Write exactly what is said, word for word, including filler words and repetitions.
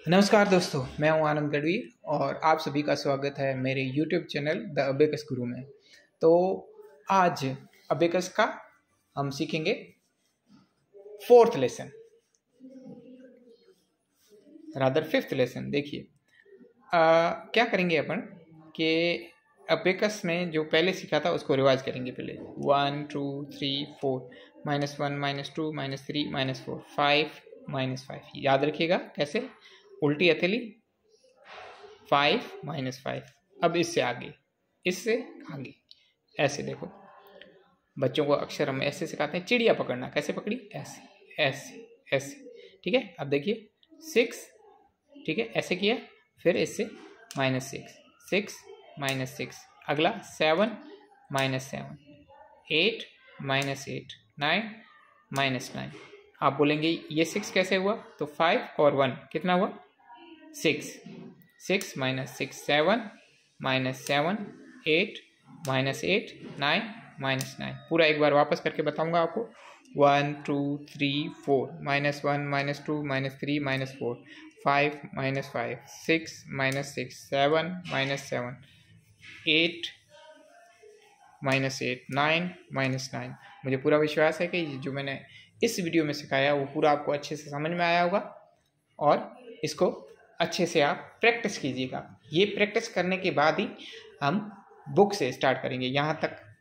नमस्कार दोस्तों, मैं हूं आनंद गढ़वी और आप सभी का स्वागत है मेरे यूट्यूब चैनल द अबेकस गुरु में। तो आज अबेकस का हम सीखेंगे fourth lesson, rather fifth lesson. देखिए क्या करेंगे अपन कि अबेकस में जो पहले सीखा था उसको रिवाइज करेंगे। पहले one two three four, minus one minus two minus three minus four, five minus five. याद रखिएगा कैसे, उल्टी हथेली, फाइव माइनस फाइव। अब इससे आगे, इससे आगे, ऐसे देखो। बच्चों को अक्षर हम ऐसे सिखाते हैं, चिड़िया पकड़ना। कैसे पकड़ी? ऐसे ऐसे ऐसे। ठीक है, अब देखिए सिक्स, ठीक है, ऐसे किया, फिर इससे minus six, six minus six. अगला seven minus seven, eight minus eight, nine minus nine. आप बोलेंगे ये सिक्स कैसे हुआ? तो फाइव और वन कितना हुआ? Six. Six minus six, seven minus seven, eight minus eight, nine minus nine. पूरा एक बार वापस करके बताऊंगा आपको। One two three four, minus one minus two minus three minus four, five minus five, six minus six, seven minus seven, eight minus eight, nine minus nine. मुझे पूरा विश्वास है कि जो मैंने इस वीडियो में सिखाया वो पूरा आपको अच्छे से समझ में आया होगा और इसको अच्छे से आप प्रैक्टिस कीजिएगा। ये प्रैक्टिस करने के बाद ही हम बुक से स्टार्ट करेंगे। यहाँ तक